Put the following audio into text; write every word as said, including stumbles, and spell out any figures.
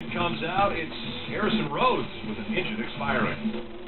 comes out. It's Harrison Rhodes with an engine expiring.